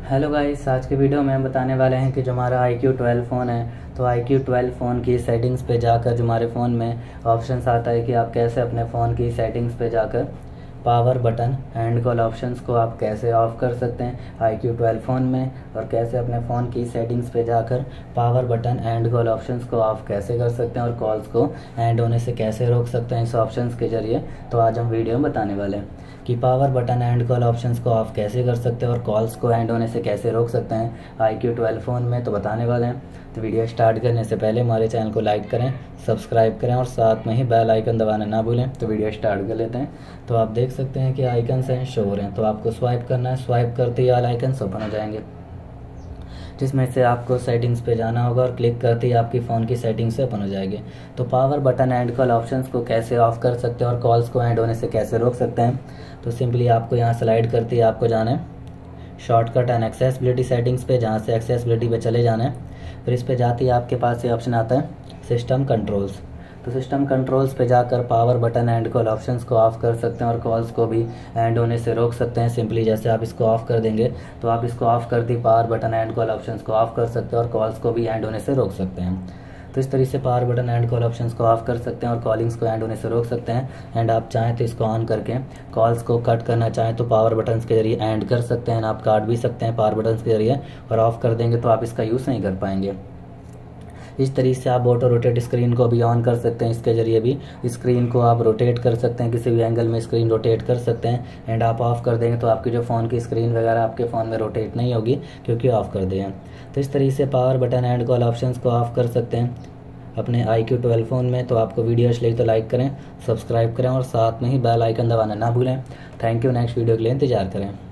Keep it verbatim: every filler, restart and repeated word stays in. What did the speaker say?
Hello guys, आज के video में हम बताने वाले हैं कि जो हमारा आई क्यू ट्वेल्व फ़ोन है तो आई क्यू ट्वेल्व फ़ोन की सेटिंग्स पे जाकर जो हमारे फ़ोन में ऑप्शंस आता है कि आप कैसे अपने फ़ोन की सेटिंग्स पे जाकर power button end call options को आप कैसे ऑफ़ कर सकते हैं आई क्यू ट्वेल्व फ़ोन में, और कैसे अपने फ़ोन की सेटिंग्स पे जाकर power button end call options को ऑफ़ कैसे कर सकते हैं और कॉल्स को एंड होने से कैसे रोक सकते हैं इस ऑप्शंस के ज़रिए। तो आज हम वीडियो में बताने वाले हैं कि power button end call options को ऑफ कैसे कर सकते हैं और कॉल्स को एंड होने से कैसे रोक सकते हैं आई क्यू ट्वेल्व फ़ोन में, तो बताने वाले हैं। तो वीडियो स्टार्ट करने से पहले हमारे चैनल को लाइक करें, सब्सक्राइब करें और साथ में ही बेल आइकन दबाना ना भूलें। तो वीडियो स्टार्ट कर लेते हैं। तो आप देख सकते हैं कि आइकन्स हैं, शो हो रहे हैं, तो आपको स्वाइप करना है। स्वाइप करते ही ऑल आइकन्स ओपन हो जाएंगे, जिसमें से आपको सेटिंग्स पे जाना होगा और क्लिक करते ही आपकी फ़ोन की सेटिंग्स ओपन हो जाएगी। तो power button end call options को कैसे ऑफ कर सकते हैं और कॉल्स को एंड होने से कैसे रोक सकते हैं, तो सिंपली आपको यहाँ स्लाइड करते ही आपको जाना है शॉर्टकट एंड एक्सेसिबिलिटी सेटिंग्स पे, जहाँ से एक्सेसिबिलिटी पे चले जाना है। फिर इस पे जाते ही आपके पास ये ऑप्शन आता है सिस्टम कंट्रोल्स। तो सिस्टम कंट्रोल्स पे जाकर power button end call options को ऑफ कर सकते हैं और कॉल्स को भी एंड होने से रोक सकते हैं। सिंपली जैसे आप इसको ऑफ कर देंगे तो आप इसको ऑफ करते ही power button end call options को ऑफ कर सकते हैं और कॉल्स को भी एंड होने से रोक सकते हैं। तो इस तरीके से power button end call options को ऑफ कर सकते हैं और कॉलिंग्स को एंड होने से रोक सकते हैं। एंड आप चाहें तो इसको ऑन करके कॉल्स को कट करना चाहें तो पावर बटन्स के जरिए एंड कर सकते हैं। आप काट भी सकते हैं पावर बटन्स के जरिए, और ऑफ कर देंगे तो आप इसका यूज़ नहीं कर पाएंगे। इस तरीके से आप ऑटो रोटेट स्क्रीन को भी ऑन कर सकते हैं। इसके जरिए भी स्क्रीन को आप रोटेट कर सकते हैं, किसी भी एंगल में स्क्रीन रोटेट कर सकते हैं। एंड आप ऑफ़ कर देंगे तो आपकी जो फ़ोन की स्क्रीन वगैरह आपके फ़ोन में रोटेट नहीं होगी, क्योंकि ऑफ़ कर दिए हैं। तो इस तरीके से power button end call options को ऑफ़ कर सकते हैं अपने आई क्यू ट्वेल्व फ़ोन में। तो आपको वीडियो अच्छी लगी तो लाइक करें, सब्सक्राइब करें और साथ में ही बेल आइकन दबाना ना भूलें। Thank you. नेक्स्ट वीडियो के लिए इंतजार करें।